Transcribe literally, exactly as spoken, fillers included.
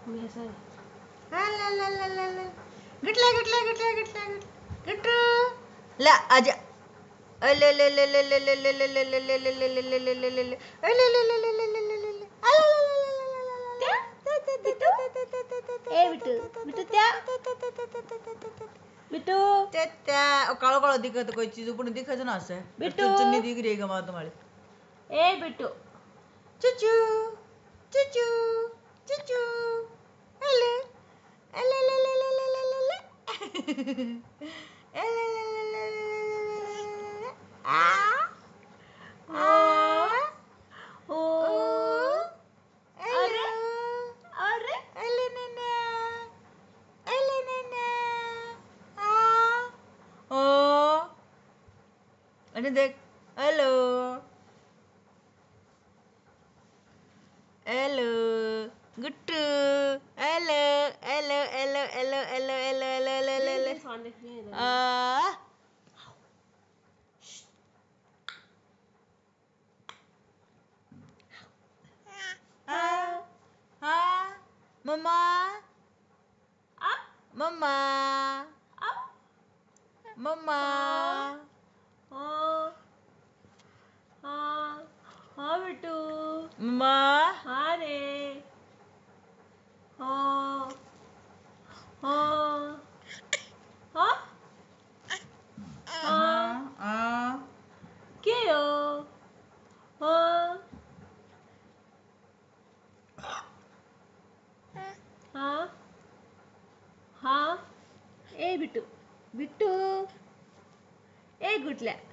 मी असं गिटला गिटला गिटला गिटला गिटू ला आजा अले ले ले ले ले ले ले ले ले ले ले ले ले ले ले ले ले ले ले अले ले ले ले ले ले ले ले ले ए बिटू बिटू त्या बिटू त्या त्या काळो काळो दिखत कोई चीज पण दिखायचं ना असं बिट्टू. चुन्नी दिख रही है गमा तुम्हारे ए बिटू चुचू चुचू चुचू अले अले ले ले ले ले ले ले अले ले ले ले ले ले आ ओ ओ अरे अरे अले नैना अले नैना आ ओ आणि देख हेलो हेलो गुट्टू hello hello hello hello hello hello hello hello hello खान देखनी है आ हाँ हाँ मम्मा आ मम्मा आ मम्मा हाँ हाँ हाँ बिटू मम्मा हाँ रे हाँ हाँ हाँ हाँ हाँ क्या हो हाँ हाँ हाँ ए बिट्टू बिट्टू ए गुटल्या